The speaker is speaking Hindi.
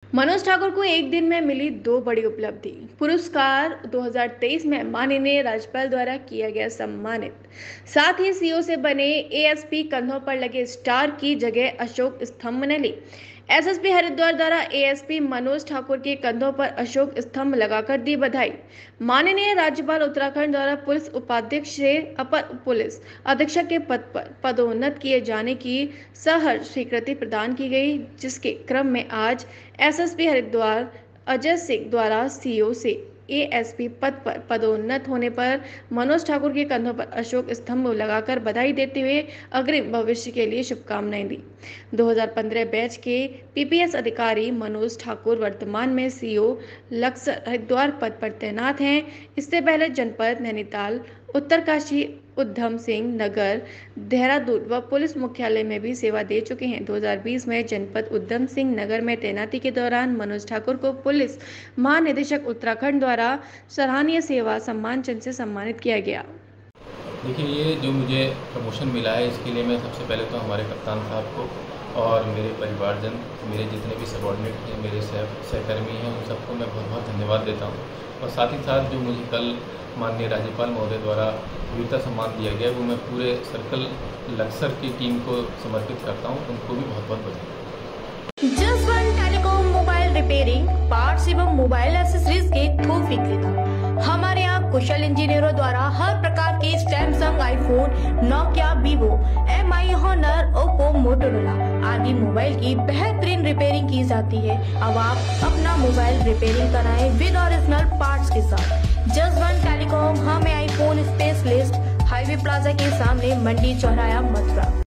मनोज ठाकुर को एक दिन में मिली दो बड़ी उपलब्धि। पुरस्कार 2023 में माननीय राज्यपाल द्वारा किया गया सम्मानित। साथ ही सीओ से बने एएसपी कंधों पर लगे स्टार की जगह अशोक स्तंभ ने ली। एसएसपी हरिद्वार द्वारा एएसपी मनोज ठाकुर के कंधों पर अशोक स्तंभ लगाकर दी बधाई। माननीय राज्यपाल उत्तराखंड द्वारा पुलिस उपाध्यक्ष से अपर पुलिस अधीक्षक के पद पर पदोन्नत किए जाने की सहर्ष स्वीकृति प्रदान की गई, जिसके क्रम में आज एसएसपी हरिद्वार अजय सिंह द्वारा सीओ से एएसपी पद पर पदोन्नत होने पर मनोज ठाकुर के कंधों पर अशोक स्तंभ लगाकर बधाई देते हुए अग्रिम भविष्य के लिए शुभकामनाएं दी। 2015 बैच के पीपीएस अधिकारी मनोज ठाकुर वर्तमान में सीओ लक्सर हरिद्वार पद पर तैनात हैं। इससे पहले जनपद नैनीताल, उत्तरकाशी, उधम सिंह नगर, देहरादून व पुलिस मुख्यालय में भी सेवा दे चुके हैं। 2020 में जनपद उधम सिंह नगर में तैनाती के दौरान मनोज ठाकुर को पुलिस महानिदेशक उत्तराखंड द्वारा सराहनीय सेवा सम्मान चिन्ह से सम्मानित किया गया। देखिए, ये जो मुझे प्रमोशन मिला है, इसके लिए मैं सबसे पहले तो हमारे कप्तान साहब को और मेरे परिवारजन, मेरे जितने भी सबॉर्डिनेट हैं, मेरे सहकर्मी हैं, उन सबको मैं बहुत बहुत धन्यवाद देता हूँ। और साथ ही साथ जो मुझे कल माननीय राज्यपाल महोदय द्वारा वीरता सम्मान दिया गया, वो मैं पूरे सर्कल लक्सर की टीम को समर्पित करता हूँ। उनको भी बहुत बहुत बधाई। Jaswant telecom mobile repairing, parts एवं मोबाइल एक्सेसरीज के थोक विक्रेता। हमारे यहाँ कुशल इंजीनियरों द्वारा हर प्रकार के Samsung, iPhone, Nokia, Vivo, MI, Honor, Oppo, Motorola आदि मोबाइल की बेहतरीन रिपेयरिंग की जाती है। अब आप अपना मोबाइल रिपेयरिंग कराएं विद ओरिजिनल पार्ट्स के साथ। जसवंत टेलीकॉम, हमें आईफोन स्पेशलिस्ट, हाईवे प्लाजा के सामने, मंडी चौराया, मथुरा।